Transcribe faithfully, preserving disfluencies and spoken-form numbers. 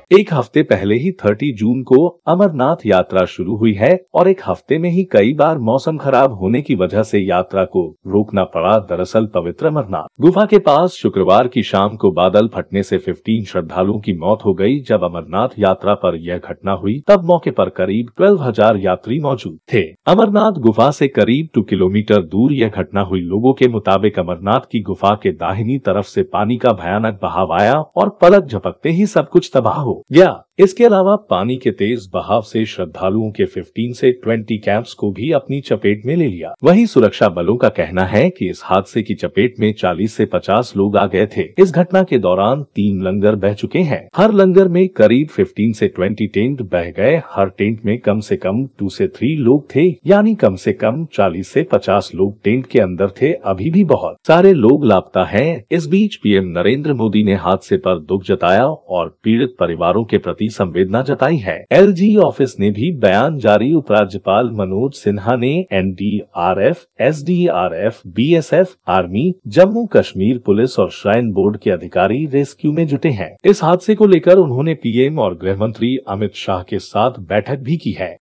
एक हफ्ते पहले ही तीस जून को अमरनाथ यात्रा शुरू हुई है और एक हफ्ते में ही कई बार मौसम खराब होने की वजह से यात्रा को रोकना पड़ा। दरअसल पवित्र अमरनाथ गुफा के पास शुक्रवार की शाम को बादल फटने से पंद्रह श्रद्धालुओं की मौत हो गई। जब अमरनाथ यात्रा पर यह घटना हुई तब मौके पर करीब बारह हज़ार यात्री मौजूद थे। अमरनाथ गुफा से करीब दो किलोमीटर दूर यह घटना हुई। लोगों के मुताबिक अमरनाथ की गुफा के दाहिनी तरफ से पानी का भयानक बहाव आया और पलक झपकते ही सब कुछ तबाह हो गया। इसके अलावा पानी के तेज बहाव से श्रद्धालुओं के पंद्रह से बीस कैंप्स को भी अपनी चपेट में ले लिया। वहीं सुरक्षा बलों का कहना है कि इस हादसे की चपेट में चालीस से पचास लोग आ गए थे। इस घटना के दौरान तीन लंगर बह चुके हैं। हर लंगर में करीब पंद्रह से बीस टेंट बह गए। हर टेंट में कम से कम दो से तीन लोग थे, यानी कम से कम चालीस से पचास लोग टेंट के अंदर थे। अभी भी बहुत सारे लोग लापता हैं। इस बीच पीएम नरेंद्र मोदी ने हादसे पर दुख जताया और पीड़ित परिवारों के प्रति संवेदना जताई है। एलजी ऑफिस ने भी बयान जारी। उपराज्यपाल मनोज सिन्हा ने NDRF, SDRF, BSF, army, Jammu Kashmir police और श्राइन बोर्ड के अधिकारी रेस्क्यू में जुटे हैं। इस हादसे को लेकर उन्होंने पीएम और गृह मंत्री अमित शाह के साथ बैठक भी की है।